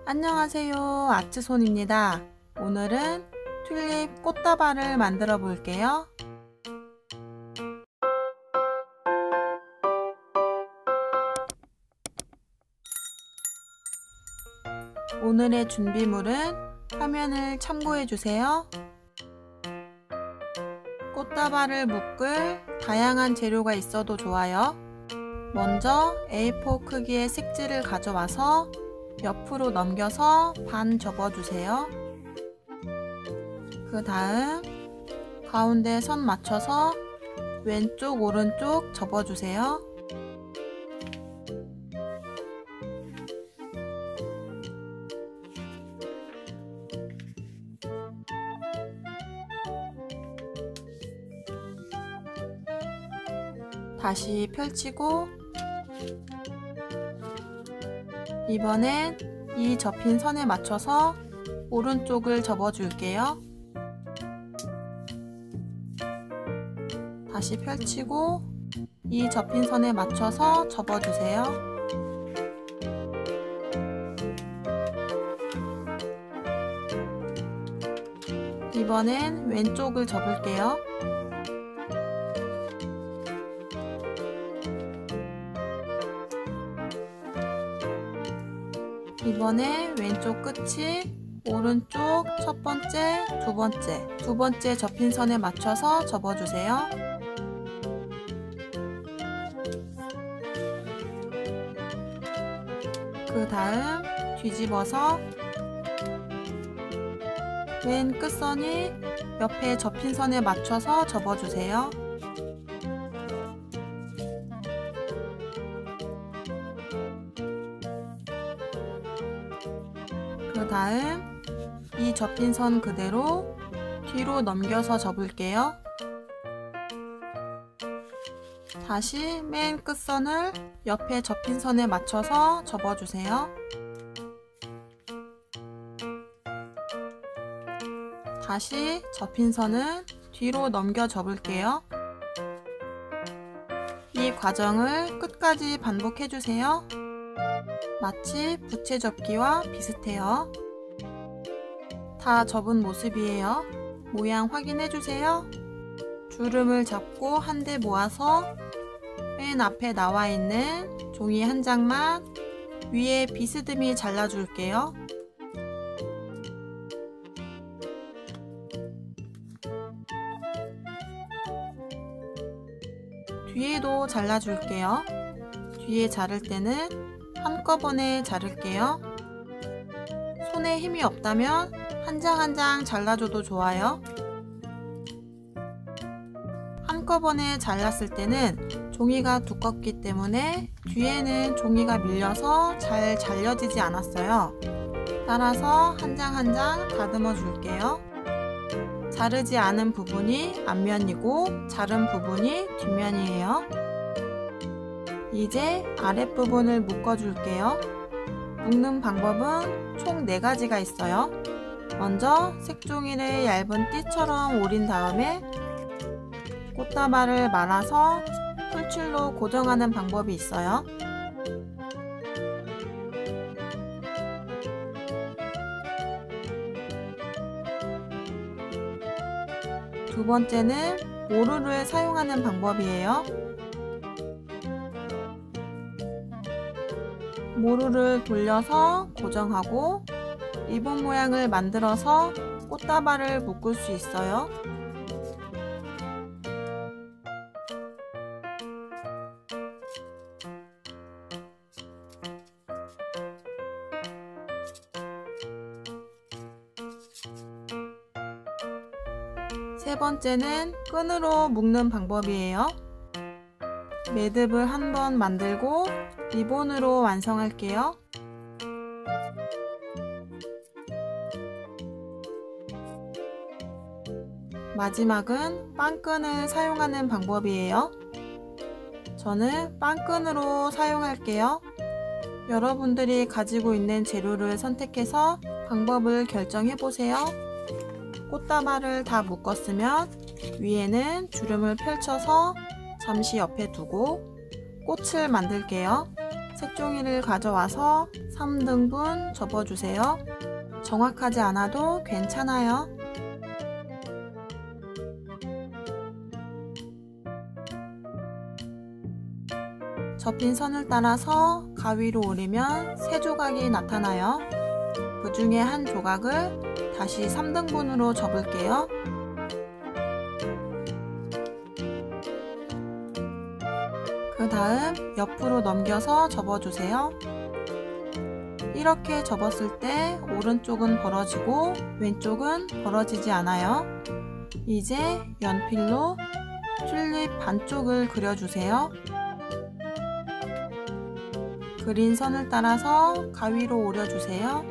안녕하세요, 아츠손입니다. 오늘은 튤립 꽃다발을 만들어 볼게요. 오늘의 준비물은 화면을 참고해 주세요. 꽃다발을 묶을 다양한 재료가 있어도 좋아요. 먼저 A4 크기의 색지를 가져와서 옆으로 넘겨서 반 접어주세요. 그 다음 가운데 선 맞춰서 왼쪽 오른쪽 접어주세요. 다시 펼치고 이번엔 이 접힌 선에 맞춰서 오른쪽을 접어줄게요. 다시 펼치고 이 접힌 선에 맞춰서 접어주세요. 이번엔 왼쪽을 접을게요. 이번에 왼쪽 끝이 오른쪽 첫 번째, 두 번째 접힌 선에 맞춰서 접어주세요. 그 다음 뒤집어서 맨 끝선이 옆에 접힌 선에 맞춰서 접어주세요. 그 다음 이 접힌 선 그대로 뒤로 넘겨서 접을게요. 다시 맨 끝선을 옆에 접힌 선에 맞춰서 접어주세요. 다시 접힌 선은 뒤로 넘겨 접을게요. 이 과정을 끝까지 반복해주세요. 마치 부채 접기와 비슷해요. 다 접은 모습이에요. 모양 확인해주세요. 주름을 잡고 한데 모아서 맨 앞에 나와 있는 종이 한 장만 위에 비스듬히 잘라줄게요. 뒤에도 잘라줄게요. 뒤에 자를 때는 한꺼번에 자를게요. 손에 힘이 없다면 한 장 한 장 잘라줘도 좋아요. 한꺼번에 잘랐을 때는 종이가 두껍기 때문에 뒤에는 종이가 밀려서 잘 잘려지지 않았어요. 따라서 한 장 한 장 다듬어 줄게요. 자르지 않은 부분이 앞면이고 자른 부분이 뒷면이에요. 이제 아랫부분을 묶어줄게요. 묶는 방법은 총 4가지가 있어요. 먼저 색종이를 얇은 띠처럼 오린 다음에 꽃다발을 말아서 풀칠로 고정하는 방법이 있어요. 두 번째는 모루를 사용하는 방법이에요. 모루를 돌려서 고정하고 리본 모양을 만들어서 꽃다발을 묶을 수 있어요. 세 번째는 끈으로 묶는 방법이에요. 매듭을 한번 만들고 리본으로 완성할게요. 마지막은 빵끈을 사용하는 방법이에요. 저는 빵끈으로 사용할게요. 여러분들이 가지고 있는 재료를 선택해서 방법을 결정해보세요. 꽃다발을 다 묶었으면 위에는 주름을 펼쳐서 잠시 옆에 두고 꽃을 만들게요. 색종이를 가져와서 3등분 접어주세요. 정확하지 않아도 괜찮아요. 접힌 선을 따라서 가위로 오리면 3조각이 나타나요. 그 중에 한 조각을 다시 3등분으로 접을게요. 그 다음 옆으로 넘겨서 접어주세요. 이렇게 접었을 때 오른쪽은 벌어지고 왼쪽은 벌어지지 않아요. 이제 연필로 튤립 반쪽을 그려주세요. 그린 선을 따라서 가위로 오려주세요.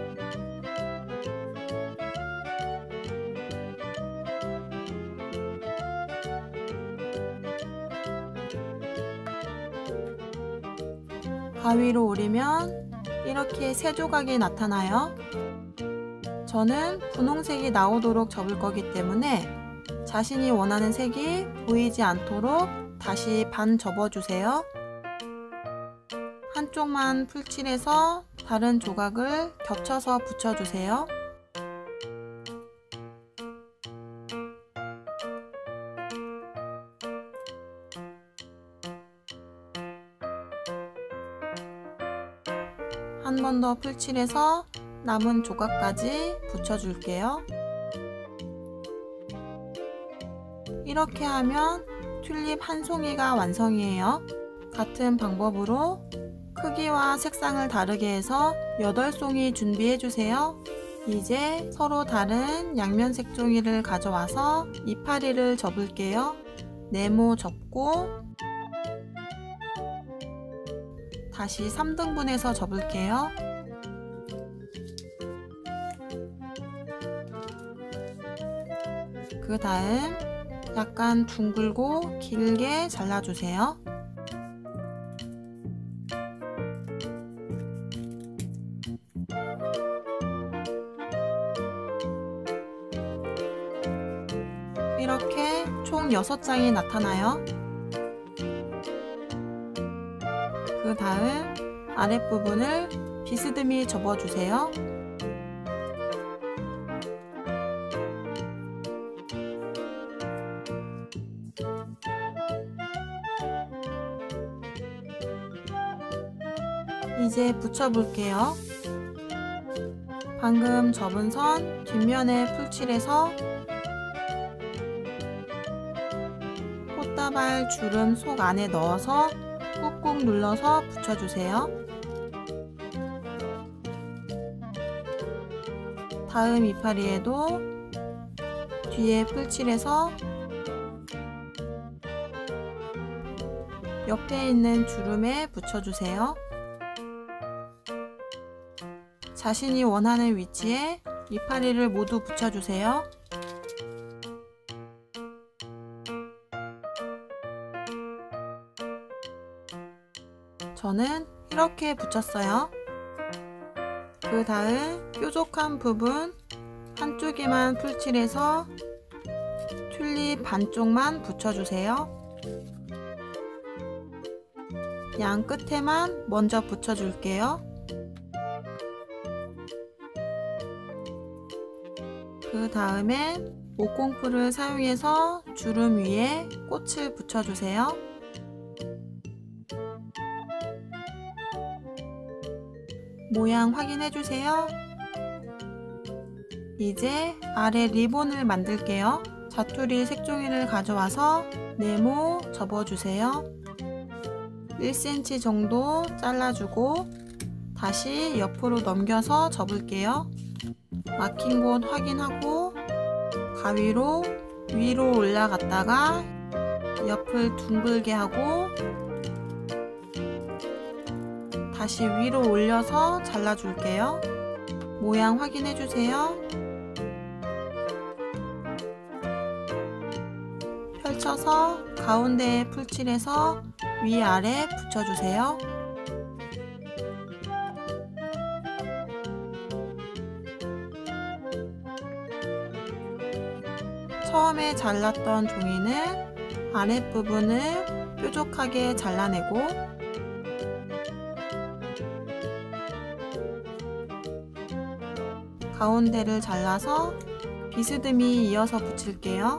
가위로 오리면 이렇게 3조각이 나타나요. 저는 분홍색이 나오도록 접을 거기 때문에 자신이 원하는 색이 보이지 않도록 다시 반 접어주세요. 한쪽만 풀칠해서 다른 조각을 겹쳐서 붙여주세요. 한 번 더 풀칠해서 남은 조각까지 붙여줄게요. 이렇게 하면 튤립 한 송이가 완성이에요. 같은 방법으로 크기와 색상을 다르게 해서 8송이 준비해주세요. 이제 서로 다른 양면 색종이를 가져와서 이파리를 접을게요. 네모 접고 다시 3등분해서 접을게요. 그 다음 약간 둥글고 길게 잘라주세요. 이렇게 총 6장이 나타나요. 그 다음 아랫부분을 비스듬히 접어주세요. 이제 붙여볼게요. 방금 접은 선 뒷면에 풀칠해서 꽃다발 주름 속 안에 넣어서 꾹꾹 눌러서 붙여주세요. 다음 이파리에도 뒤에 풀칠해서 옆에 있는 주름에 붙여주세요. 자신이 원하는 위치에 이파리를 모두 붙여주세요. 저는 이렇게 붙였어요. 그 다음 뾰족한 부분 한쪽에만 풀칠해서 튤립 반쪽만 붙여주세요. 양 끝에만 먼저 붙여줄게요. 그 다음에 목공풀을 사용해서 주름 위에 꽃을 붙여주세요. 모양 확인해주세요. 이제 아래 리본을 만들게요. 자투리 색종이를 가져와서 네모 접어주세요. 1cm 정도 잘라주고 다시 옆으로 넘겨서 접을게요. 막힌 곳 확인하고 가위로 위로 올라갔다가 옆을 둥글게 하고 다시 위로 올려서 잘라줄게요. 모양 확인해주세요. 펼쳐서 가운데에 풀칠해서 위아래 붙여주세요. 처음에 잘랐던 종이는 아랫부분을 뾰족하게 잘라내고 가운데를 잘라서 비스듬히 이어서 붙일게요.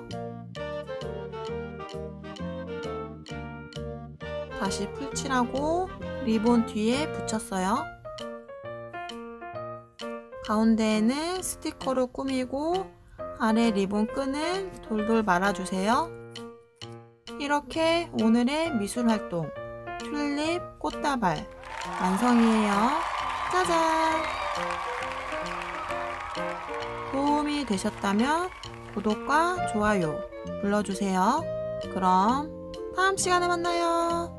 다시 풀칠하고 리본 뒤에 붙였어요. 가운데에는 스티커로 꾸미고 아래 리본 끈을 돌돌 말아주세요. 이렇게 오늘의 미술활동 튤립 꽃다발 완성이에요. 짜잔! 도움이 되셨다면 구독과 좋아요 눌러주세요. 그럼 다음 시간에 만나요.